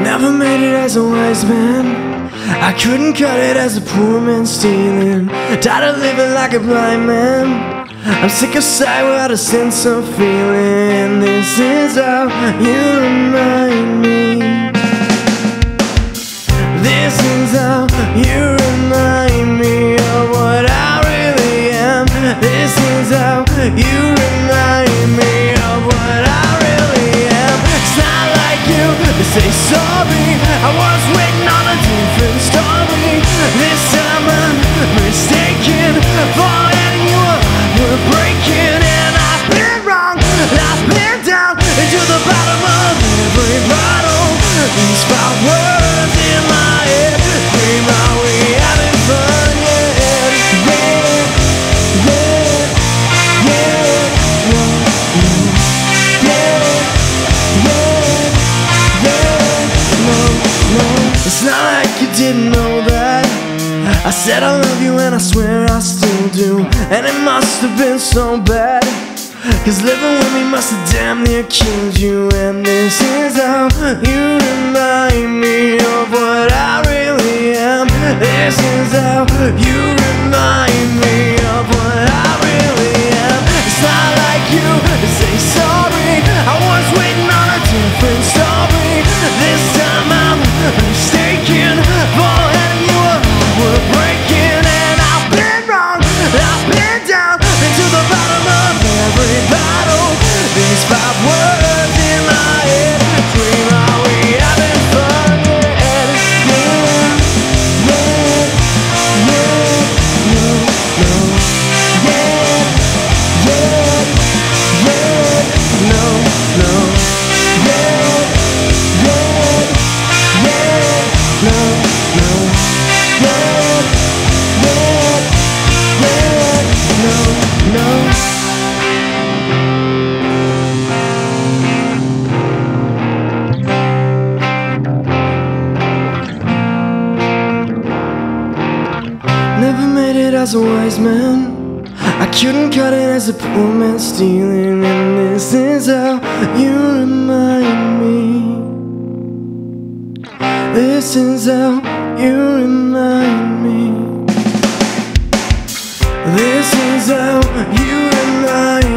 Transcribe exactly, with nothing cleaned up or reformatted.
Never made it as a wise man, I couldn't cut it as a poor man stealing. Tired of living like a blind man, I'm sick of sight without a sense of feeling. This is how you remind me. This is how you remind me of what I really am. This is how you remind me of what I really am. It's not like you to say sorry, I was waiting on a different story. This time I'm mistaken for letting you up, we're breaking. And I've been wrong, I've been down into the bottom of every bottle. These five words in my head scream, are we having fun yet? Yeah, yeah, yeah, yeah, yeah, yeah, no, no. It's not like you didn't know that I said I love you and I swear I still do. And it must have been so bad, cause living with me must have damn near killed you. And this is how you remind me of what I really am. This is how you remind me of what I really am. It's not like you to say sorry, I was waiting on a different story. This time I'm mistaken for letting you up, we're breaking. And I've been wrong, I've been down into the bottom of every battle. These five words in my head scream, are we having fun yet? Yeah, yeah, yeah, no, no. Yeah, yeah, yeah, no, no. Yeah, yeah, yeah, no, no. Yeah, yeah, yeah, no, no. Never made it as a wise man, I couldn't cut it as a poor man stealing. And this is how you remind me. This is how you remind me. This is how you remind me.